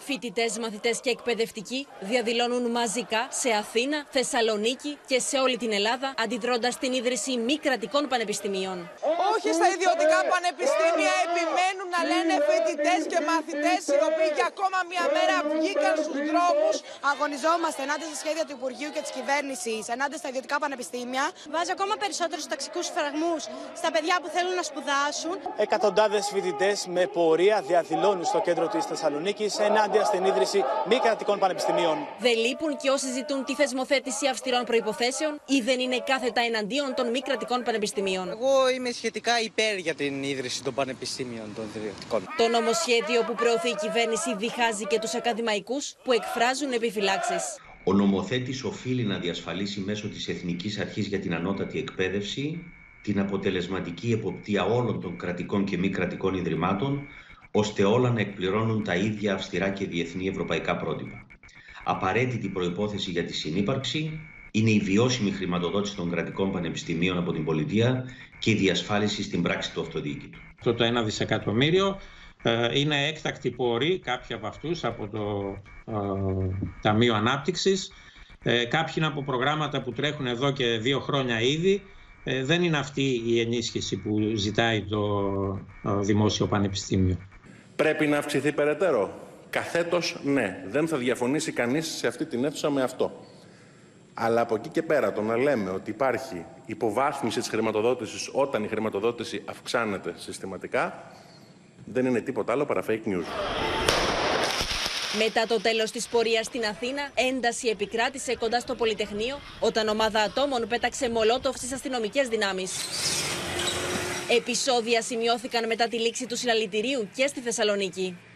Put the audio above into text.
Φοιτητές, μαθητές και εκπαιδευτικοί διαδηλώνουν μαζικά σε Αθήνα, Θεσσαλονίκη και σε όλη την Ελλάδα, αντιδρώντας την ίδρυση μη κρατικών πανεπιστημίων. Όχι στα ιδιωτικά πανεπιστήμια, επιμένουν να λένε φοιτητές και μαθητές, οι οποίοι για ακόμα μία μέρα βγήκαν στους δρόμους. Αγωνιζόμαστε ενάντια στα σχέδια του Υπουργείου και της κυβέρνησης, ενάντια στα ιδιωτικά πανεπιστήμια. Βάζει ακόμα περισσότερους ταξικούς φραγμούς στα παιδιά που θέλουν να σπουδάσουν. Εκατοντάδες φοιτητές με πορεία διαδηλώνουν στο κέντρο της Θεσσαλονίκης ενάντια στην ίδρυση μη κρατικών πανεπιστημίων. Δεν λείπουν και όσοι ζητούν τη θεσμοθέτηση αυστηρών προϋποθέσεων ή δεν είναι κάθετα εναντίον των μη κρατικών πανεπιστημίων. Εγώ είμαι σχετικά υπέρ για την ίδρυση των πανεπιστήμιων των ιδιωτικών. Το νομοσχέδιο που προωθεί η κυβέρνηση διχάζει και τους ακαδημαϊκούς που εκφράζουν επιφυλάξεις. Ο νομοθέτης οφείλει να διασφαλίσει μέσω της Εθνικής Αρχής για την Ανώτατη Εκπαίδευση την αποτελεσματική εποπτεία όλων των κρατικών και μη κρατικών ιδρυμάτων, ώστε όλα να εκπληρώνουν τα ίδια αυστηρά και διεθνή ευρωπαϊκά πρότυπα. Απαραίτητη προϋπόθεση για τη συνύπαρξη είναι η βιώσιμη χρηματοδότηση των κρατικών πανεπιστημίων από την πολιτεία και η διασφάλιση στην πράξη του αυτοδιοίκητου. Το 1 δισεκατομμύριο είναι έκτακτη πόρη, κάποιοι από αυτούς από το Ταμείο Ανάπτυξης, κάποιοι είναι από προγράμματα που τρέχουν εδώ και 2 χρόνια ήδη. Δεν είναι αυτή η ενίσχυση που ζητάει το Δημόσιο Πανεπιστήμιο. Πρέπει να αυξηθεί περαιτέρω. Καθέτος, ναι. Δεν θα διαφωνήσει κανείς σε αυτή την αίθουσα με αυτό. Αλλά από εκεί και πέρα το να λέμε ότι υπάρχει υποβάθμιση της χρηματοδότησης όταν η χρηματοδότηση αυξάνεται συστηματικά, δεν είναι τίποτα άλλο παρά fake news. Μετά το τέλος της πορείας στην Αθήνα, ένταση επικράτησε κοντά στο Πολυτεχνείο, όταν ομάδα ατόμων πέταξε μολότοφ στις αστυνομικές δυνάμεις. Επεισόδια σημειώθηκαν μετά τη λήξη του συλλαλητηρίου και στη Θεσσαλονίκη.